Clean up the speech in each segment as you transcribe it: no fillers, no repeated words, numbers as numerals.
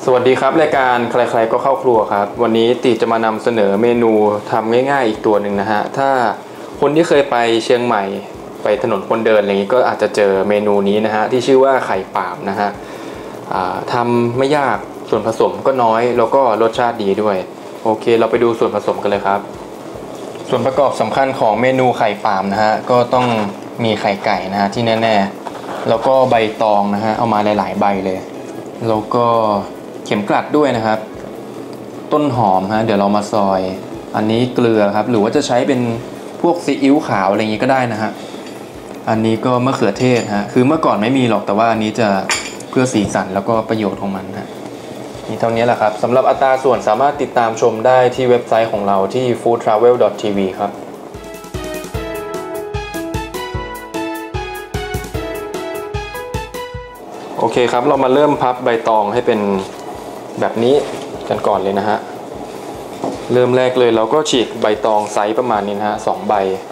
สวัสดีครับรายการใครๆก็เข้าครัวครับวันนี้ติจะมานำเสนอเมนูทำง่ายๆอีกตัวหนึ่งนะฮะถ้าคนที่เคยไปเชียงใหม่ไปถนนคนเดินอะไรอย่างนี้ก็อาจจะเจอเมนูนี้นะฮะที่ชื่อว่าไข่ปาบนะฮะทำไม่ยากส่วนผสมก็น้อยแล้วก็รสชาติดีด้วยโอเคเราไปดูส่วนผสมกันเลยครับส่วนประกอบสำคัญของเมนูไข่ปาบนะฮะก็ต้องมีไข่ไก่นะฮะที่แน่ๆแล้วก็ใบตองนะฮะเอามาหลายๆใบเลยแล้วก็เข็มกลัดด้วยนะครับต้นหอมฮะเดี๋ยวเรามาซอยอันนี้เกลือครับหรือว่าจะใช้เป็นพวกซีอิ๊วขาวอะไรอย่างนี้ก็ได้นะฮะอันนี้ก็มะเขือเทศฮะคือเมื่อก่อนไม่มีหรอกแต่ว่าอันนี้จะเพื่อสีสันแล้วก็ประโยชน์ของมันฮะนี่เท่านี้แหละครับสำหรับอัตราส่วนสามารถติดตามชมได้ที่เว็บไซต์ของเราที่ foodtravel.tv ครับโอเคครับเรามาเริ่มพับใบตองให้เป็นแบบนี้กันก่อนเลยนะฮะเริ่มแรกเลยเราก็ฉีกใบตองไซส์ประมาณนี้นะฮะ2 ใบ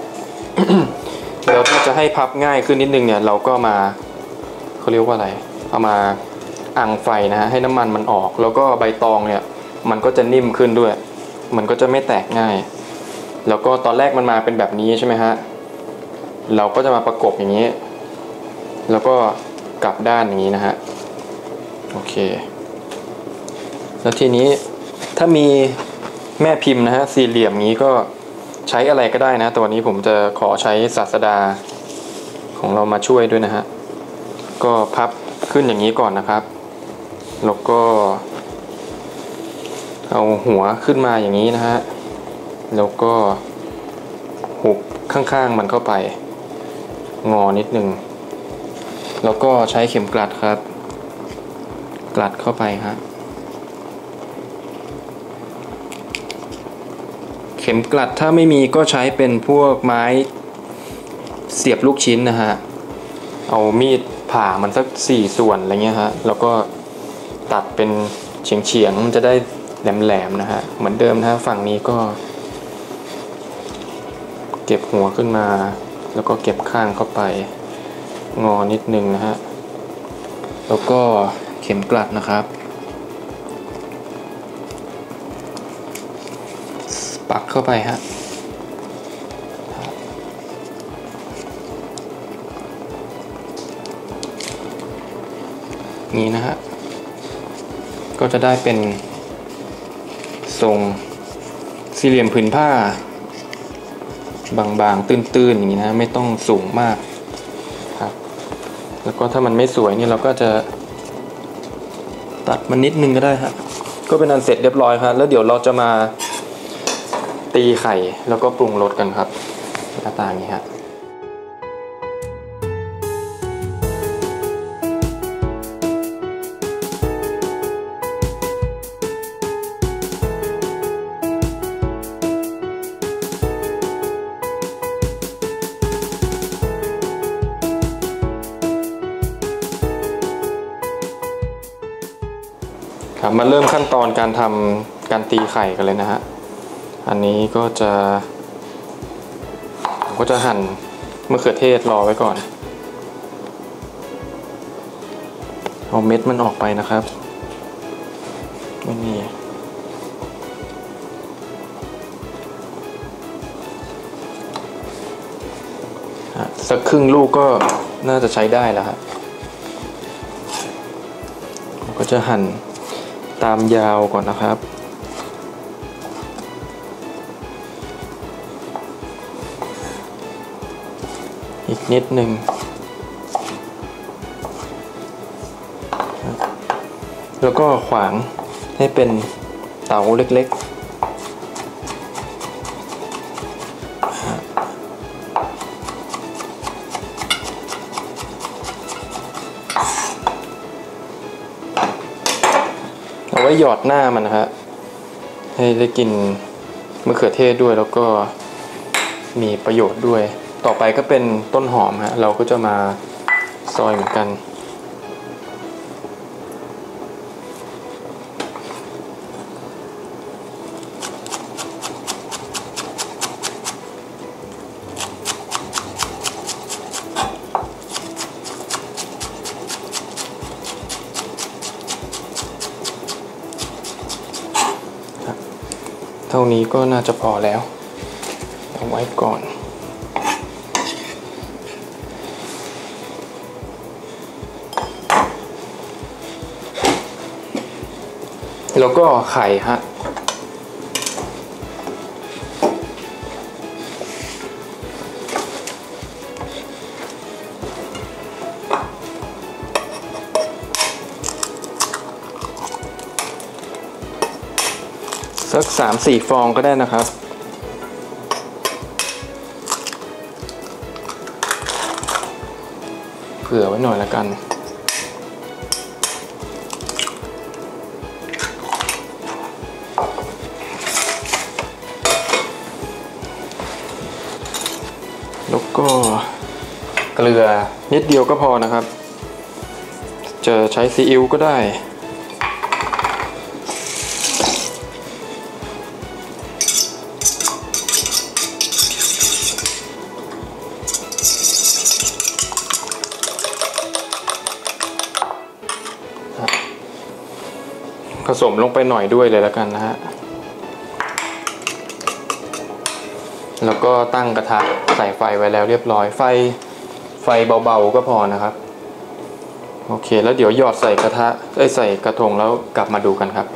แล้วถ้าจะให้พับง่ายขึ้นนิดนึงเนี่ยเราก็มาเขาเรียกว่าอะไรเอามาอังไฟนะฮะให้น้ำมันมันออกแล้วก็ใบตองเนี่ยมันก็จะนิ่มขึ้นด้วยมันก็จะไม่แตกง่ายแล้วก็ตอนแรกมันมาเป็นแบบนี้ใช่ไหมฮะเราก็จะมาประกบอย่างนี้แล้วก็กลับด้านอย่างนี้นะฮะโอเคแล้วทีนี้ถ้ามีแม่พิมพ์นะฮะสี่เหลี่ยมนี้ก็ใช้อะไรก็ได้นะตัวนี้ผมจะขอใช้ศาสดาของเรามาช่วยด้วยนะฮะก็พับขึ้นอย่างนี้ก่อนนะครับแล้วก็เอาหัวขึ้นมาอย่างนี้นะฮะแล้วก็หุบข้างๆมันเข้าไปงอนิดนึงแล้วก็ใช้เข็มกลัดครับกลัดเข้าไปฮะเข็มกลัดถ้าไม่มีก็ใช้เป็นพวกไม้เสียบลูกชิ้นนะฮะเอามีดผ่ามันสัก4 ส่วนอะไรเงี้ยฮะแล้วก็ตัดเป็นเฉียงๆมันจะได้แหลมๆนะฮะเหมือนเดิมนะฮะฝั่งนี้ก็เก็บหัวขึ้นมาแล้วก็เก็บข้างเข้าไปงอนิดนึงนะฮะแล้วก็เข็มกลัดนะครับปักเข้าไปฮะนี้นะฮะก็จะได้เป็นทรงสี่เหลี่ยมผืนผ้าบางๆตื้นๆอย่างนี้นะไม่ต้องสูงมากครับแล้วก็ถ้ามันไม่สวยนี่เราก็จะตัดมันนิดนึงก็ได้ครับก็เป็นอันเสร็จเรียบร้อยครับแล้วเดี๋ยวเราจะมาตีไข่แล้วก็ปรุงรสกันครับหน้าตาอย่างนี้ฮะมาเริ่มขั้นตอนการตีไข่กันเลยนะฮะอันนี้ก็จะหั่นมะเขือเทศรอไว้ก่อนเอาเม็ดมันออกไปนะครับไม่มีสักครึ่งลูกก็น่าจะใช้ได้แล้วครับก็จะหั่นตามยาวก่อนนะครับอีกนิดหนึ่งแล้วก็ขวางให้เป็นเต๋าเล็กๆเอาไว้หยอดหน้ามันนะฮะให้ได้กินมะเขือเทศด้วยแล้วก็มีประโยชน์ด้วยต่อไปก็เป็นต้นหอมฮะเราก็จะมาซอยเหมือนกัน คเท่านี้ก็น่าจะพอแล้วเอาไว้ก่อนแล้วก็ไข่ฮะสัก 3-4 ฟองก็ได้นะครับเผื่อไว้หน่อยละกันแล้วก็เกลือนิดเดียวก็พอนะครับจะใช้ซีอิ๊วก็ได้ผสมลงไปหน่อยด้วยเลยแล้วกันนะฮะแล้วก็ตั้งกระทะใส่ไฟไว้แล้วเรียบร้อยไฟเบาๆก็พอนะครับโอเคแล้วเดี๋ยวหยอดใส่กระทะใส่กระทงแล้วกลับมาดูกันครับ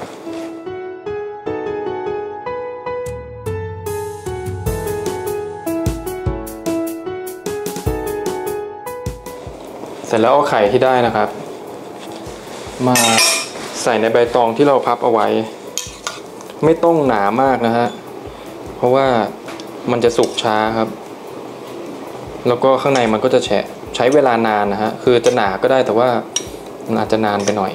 เสร็จแล้วเอาไข่ที่ได้นะครับมาใส่ในใบตองที่เราพับเอาไว้ไม่ต้องหนามากนะฮะเพราะว่ามันจะสุกช้าครับแล้วก็ข้างในมันก็จะแฉะใช้เวลานานนะฮะคือจะหนาก็ได้แต่ว่ามันอาจจะนานไปหน่อย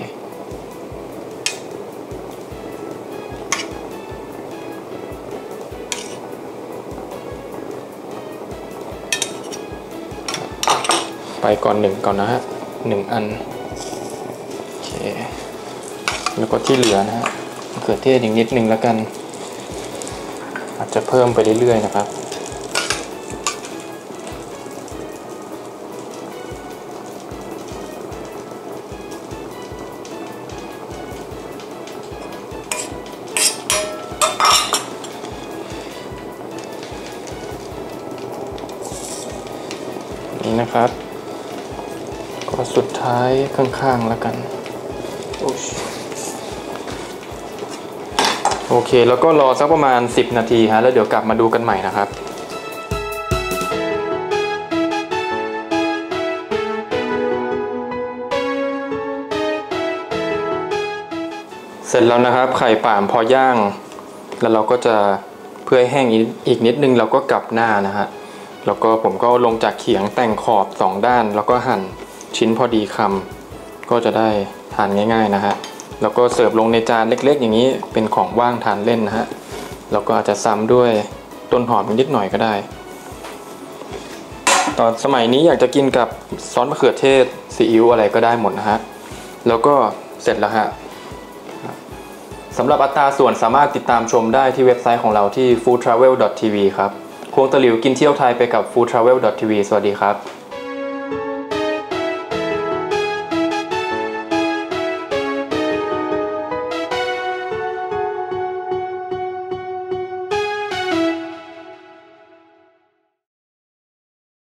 ไปก่อน1ก่อนนะฮะ1 อันโอเคแล้วก็ที่เหลือนะฮะมะเขือเทศอีกนิดนึงแล้วกันอาจจะเพิ่มไปเรื่อยๆนะครับนี่นะครับก็สุดท้ายข้างๆแล้วกันโอเคแล้วก็รอสักประมาณ10 นาทีฮะแล้วเดี๋ยวกลับมาดูกันใหม่นะครับเสร็จแล้วนะครับไข่ป่ามพอย่างแล้วเราก็จะเพื่อให้แห้งอีกนิดนึงเราก็กลับหน้านะฮะแล้วก็ผมก็ลงจากเขียงแต่งขอบ2 ด้านแล้วก็หั่นชิ้นพอดีคำก็จะได้ทานง่ายๆนะฮะแล้วก็เสิร์ฟลงในจานเล็กๆอย่างนี้เป็นของว่างทานเล่นนะฮะแล้วก็อาจจะซ้ำด้วยต้นหอมนิดหน่อยก็ได้ตอนสมัยนี้อยากจะกินกับซอสมะเขือเทศซีอิ๊วอะไรก็ได้หมดนะฮะแล้วก็เสร็จแล้วฮะสำหรับอัตราส่วนสามารถติดตามชมได้ที่เว็บไซต์ของเราที่ foodtravel.tv ครับควงตะหลิวกินเที่ยวไทยไปกับ foodtravel.tv สวัสดีครับ